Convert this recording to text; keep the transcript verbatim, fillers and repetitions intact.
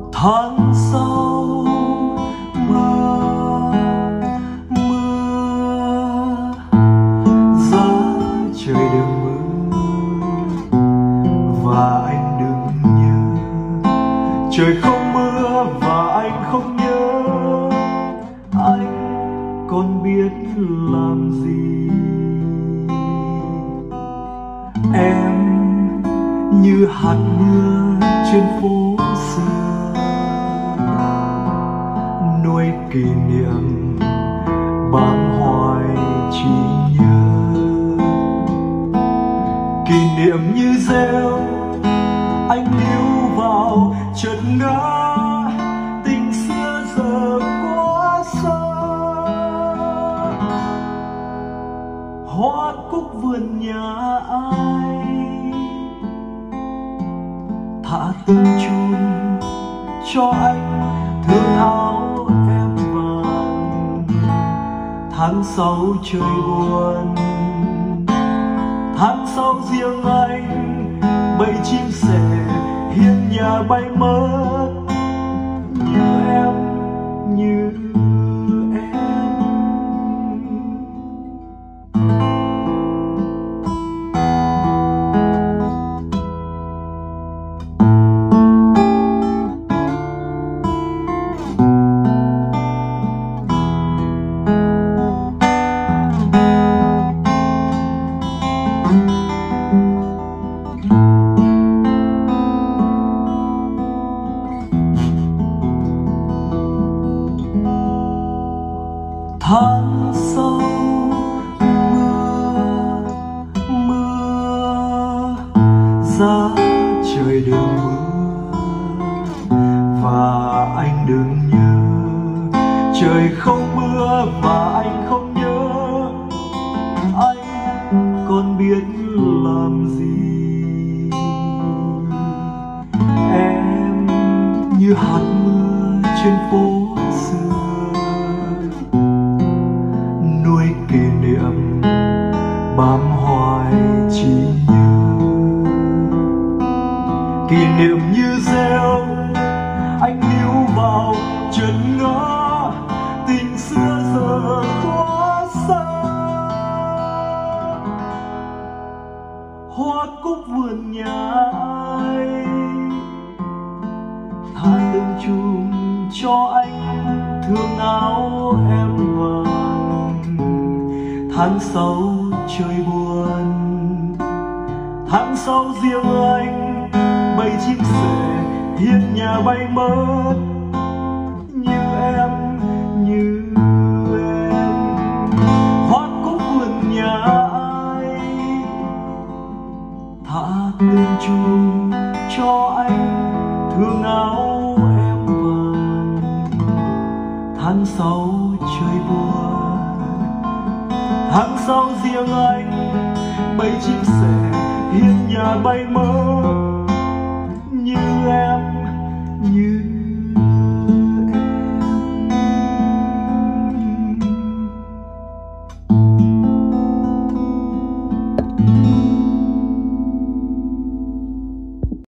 tháng sau mưa mưa giá trời đừng mưa và anh đừng nhớ trời không mưa và anh không nhớ anh còn biết làm gì. Em như hạt mưa trên phố xưa nuôi kỷ niệm bám hoài chỉ nhớ kỷ niệm như rêu anh níu vào chợt ngỡ tình xưa giờ quá xa. Hoa cúc vườn nhà ai thả từng chùm cho anh thương áo em vàng. Tháng sáu trời buồn, tháng sáu riêng anh bầy chim sẻ hiên nhà bay mất như em như tháng sau mưa mưa giá trời đừng mưa và anh đừng nhớ trời không mưa và anh không nhớ anh còn biết làm gì. Em như hạt mưa trên phố xưa nuôi kỷ niệm bám hoài chỉ nhớ kỷ niệm như rêu anh níu vào chợt ngỡ tình xưa giờ quá xa. Hoa cúc vườn nhà ai thả từng chùm cho anh thương áo em vàng. Tháng sáu trời buồn, tháng sáu riêng anh bầy chim sẻ hiên nhà bay mất như em như em. Hoa cúc vườn nhà ai thả từng chùm cho anh thương áo em vàng. Tháng sáu trời buồn, tháng sau riêng anh bầy chim sẻ hiên nhà bay mất